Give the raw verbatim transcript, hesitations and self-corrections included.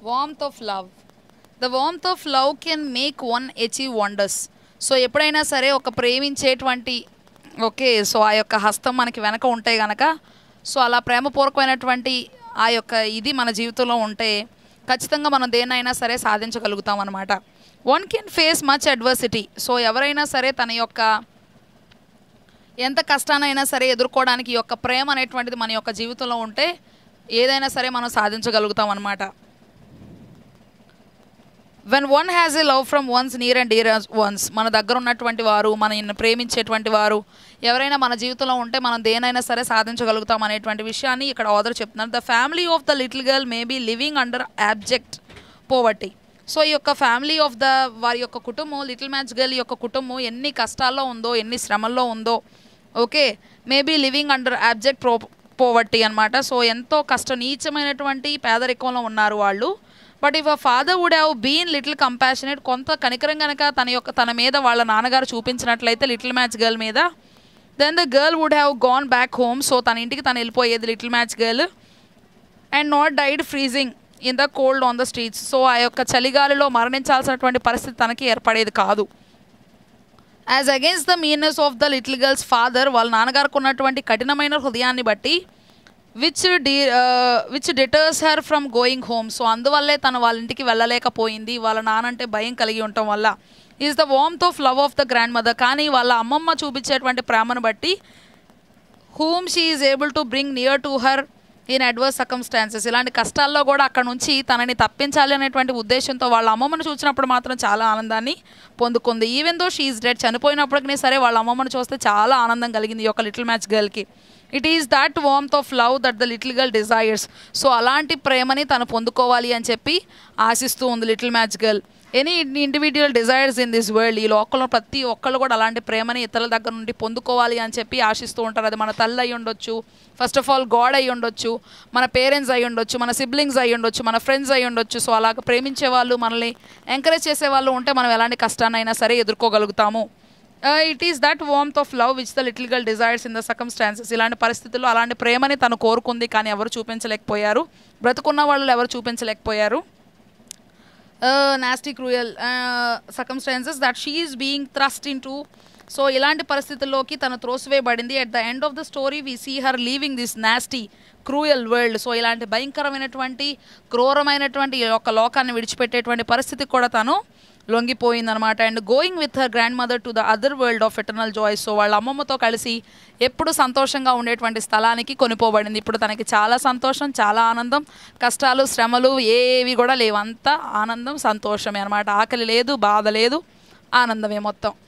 Warmth of love. The warmth of love can make one achieve wonders. So ఎప్పుడైనా సరే ఒక ప్రేమించేటువంటి okay so ఆ యొక్క హస్తం మనకి వెనక ఉంటే గనక, సో అలా ప్రేమపూర్వకమైనటువంటి ఆ యొక్క ఇది మన జీవితంలో ఉంటే ఖచ్చితంగా మనం దేన్నైనా సరే సాధించగలుగుతాం అనమాట. One can face much adversity. So ఎవరైనా సరే తన యొక్క ఎంత కష్టానైనా సరే ఎదుర్కోవడానికి ఈ యొక్క ప్రేమ అనేటువంటిది మన యొక్క జీవితంలో ఉంటే ఏదైనా సరే మనం సాధించగలుగుతాం అనమాట. When one has a love from one's near and dear ones, మన దగ్గర ఉన్నటువంటి వారు, మన ప్రేమించేటువంటి వారు ఎవరైనా మన జీవితంలో ఉంటే మనం దేనైనా సరే సాధించగలుగుతాం అనేటువంటి విషయాన్ని ఇక్కడ ఆథర్ చెప్తున్నారు. The family of the little girl may be living under abject poverty. So ఈ యొక్క ఫ్యామిలీ ఆఫ్ ద వారి యొక్క కుటుంబం, లిటిల్ మ్యాచ్ గర్ల్ యొక్క కుటుంబం ఎన్ని కష్టాల్లో ఉందో, ఎన్ని శ్రమల్లో ఉందో, okay maybe living under abject pro poverty అనమాట. సో ఎంతో కష్ట నీచమైనటువంటి పేదరికంలో ఉన్నారు వాళ్ళు. But if a father would have been little compassionate, కొంత కనికరం కనుక తన యొక్క తన మీద వాళ్ళ నాన్నగారు చూపించినట్లయితే లిటిల్ మ్యాచ్ గర్ల్ మీద, then the girl would have gone back home. So తన ఇంటికి తను వెళ్ళిపోయేది little match girl. And not died freezing in the cold on the streets. So ఆ యొక్క చలిగాలిలో మరణించాల్సినటువంటి పరిస్థితి తనకి ఏర్పడేది కాదు. As against the meanness of the little girl's father, వాళ్ళ నాన్నగారికి ఉన్నటువంటి కఠినమైన హృదయాన్ని బట్టి which de which deters her from going home. So అందువల్లే తను వాళ్ళ ఇంటికి వెళ్ళలేకపోయింది, వాళ్ళ నానంటే భయం కలిగి ఉండటం వల్ల. Is the warmth of love of the grandmother. కానీ వాళ్ళ అమ్మమ్మ చూపించేటువంటి ప్రేమను బట్టి whom she is able to bring near to her in adverse circumstances. ఇలాంటి కష్టాల్లో కూడా అక్కడ నుంచి తనని తప్పించాలి అనేటువంటి ఉద్దేశంతో వాళ్ళ అమ్మమ్మను చూసినప్పుడు మాత్రం చాలా ఆనందాన్ని పొందుకుంది. Even though she is dead, చనిపోయినప్పటికీ సరే వాళ్ళ అమ్మమ్మను చూస్తే చాలా ఆనందం కలిగింది ఈ యొక్క లిటిల్ మ్యాచ్ గర్ల్కి. It is that warmth of love that the little girl desires. So అలాంటి ప్రేమని తను పొందుకోవాలి అని చెప్పి ఆశిస్తూ ఉంది little match girl. Any individual desires in this world, ఈ లోకంలో ప్రతి ఒక్కళ్ళు కూడా అలాంటి ప్రేమని ఇతరుల దగ్గర నుండి పొందుకోవాలి అని చెప్పి ఆశిస్తూ ఉంటారు. అది మన తల్లి అయి ఉండొచ్చు, ఫస్ట్ ఆఫ్ ఆల్ గాడ్ అయి ఉండొచ్చు, మన పేరెంట్స్ అయి ఉండొచ్చు, మన సిబ్లింగ్స్ అయి ఉండొచ్చు, మన ఫ్రెండ్స్ అయి ఉండొచ్చు. సో అలాగ ప్రేమించే వాళ్ళు, మనల్ని ఎంకరేజ్ చేసే వాళ్ళు ఉంటే మనం ఎలాంటి కష్టాన్నైనా సరే ఎదుర్కోగలుగుతాము. It is that warmth of love which the little girl desires in the circumstances. ఇలాంటి పరిస్థితుల్లో అలాంటి ప్రేమని తను కోరుకుంది, కానీ ఎవరు చూపించలేకపోయారు, బ్రతుకున్న వాళ్ళు ఎవరు చూపించలేకపోయారు. Nasty cruel circumstances that she is being thrust into. So ఇలాంటి పరిస్థితుల్లోకి తను త్రోసివేయబడింది. At the end of the story we see her leaving this nasty cruel world. So ఇలాంటి భయంకరమైనటువంటి క్రూరమైనటువంటి ఒక లోకాన్ని విడిచిపెట్టేటువంటి పరిస్థితికి కూడా తను లొంగిపోయిందనమాట. And going with her grandmother to the other world of eternal joys. So వాళ్ళ అమ్మమ్మతో కలిసి ఎప్పుడు సంతోషంగా ఉండేటువంటి స్థలానికి కొనిపోబడింది. ఇప్పుడు తనకి చాలా సంతోషం, చాలా ఆనందం, కష్టాలు శ్రమలు ఏవి కూడా లేవు, అంతా ఆనందం సంతోషమే అనమాట. ఆకలి లేదు, బాధ లేదు, ఆనందమే మొత్తం.